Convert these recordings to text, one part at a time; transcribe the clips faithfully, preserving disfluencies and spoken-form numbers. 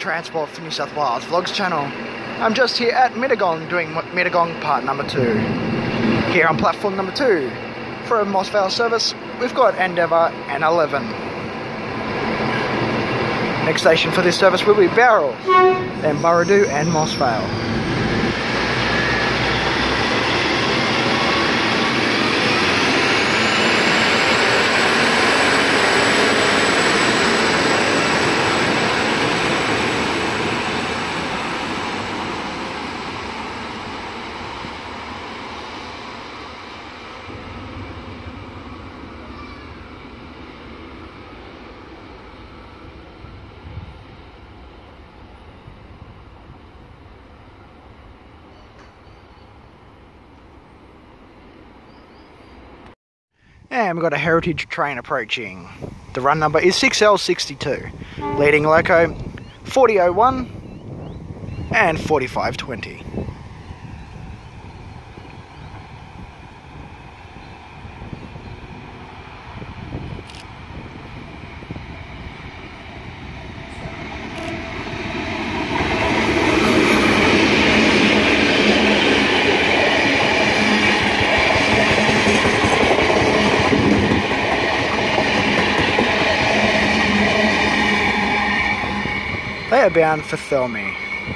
Transport for New South Wales Vlogs channel. I'm just here at Mittagong doing Mittagong part number two. Here on platform number two for a Moss Vale service, we've got Endeavour and eleven. Next station for this service will be Bowral, then Burradoo and Moss Vale. And we've got a heritage train approaching. The run number is six L sixty-two. Leading loco forty oh one and forty-five twenty. They are bound for Thurley.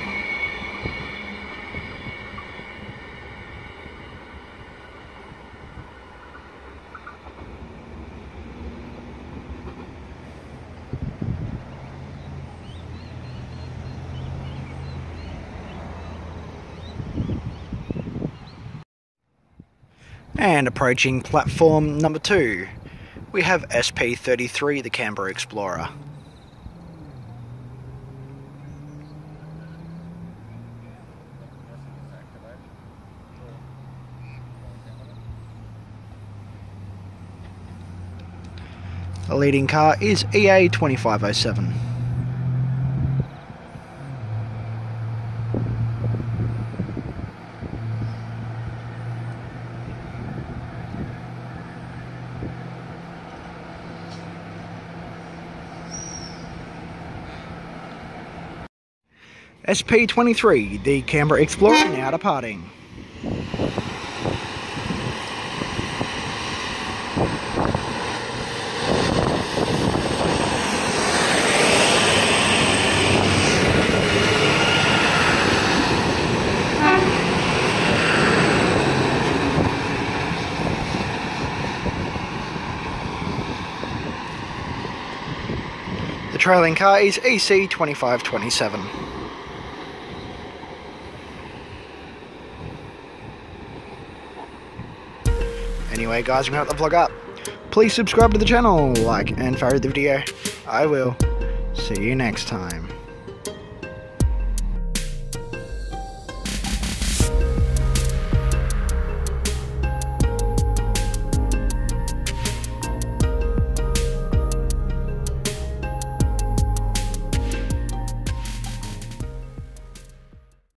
And approaching platform number two, we have S P thirty-three, the Canberra Explorer. The leading car is E A twenty-five oh seven. S P twenty-three, the Canberra Explorer, now departing. The trailing car is E C twenty-five twenty-seven. Anyway guys, I'm going to wrap the vlog up. Please subscribe to the channel, like and favorite the video. I will see you next time.